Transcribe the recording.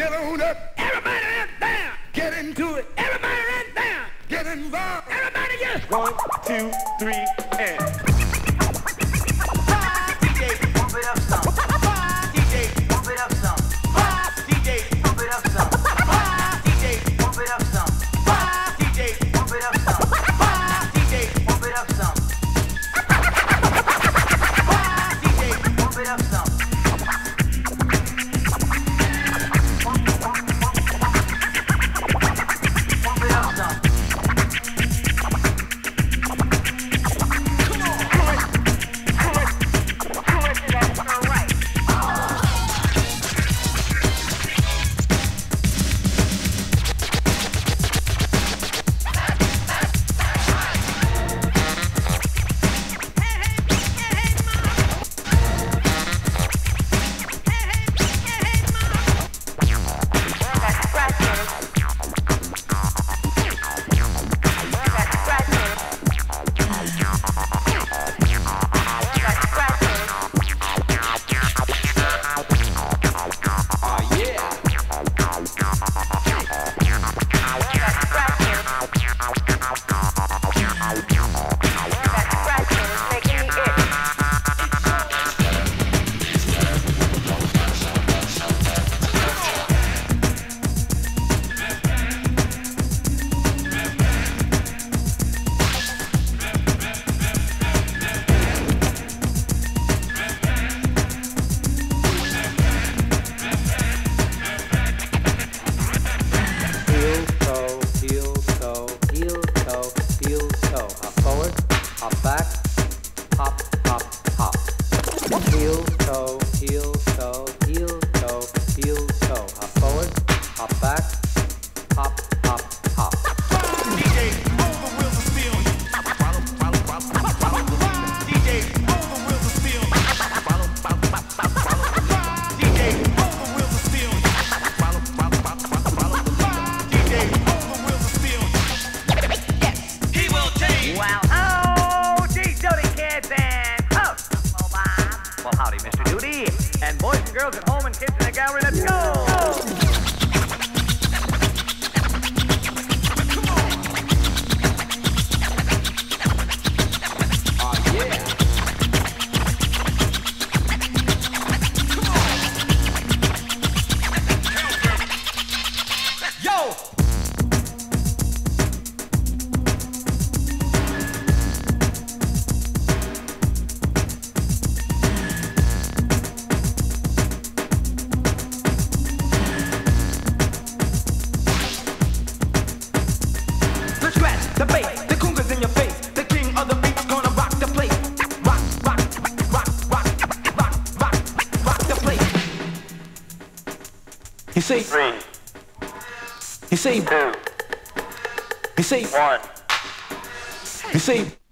Get on up. Everybody right there. Get into it. Everybody right there. Get involved. Everybody just 1, 2, 3, and DJ, pump it up some. DJ, pump it up some. DJ, pump it up some. DJ, pump it up some. DJ, pump it up some. DJ, pump it up some. DJ, pump it up some. And boys and girls at home and kids in the gallery, let's go! The bass, the congas in your face. The king of the beats gonna rock the place. Rock, rock, rock, rock, rock, rock, rock the place. He say 3. He say 2. He say 1. He say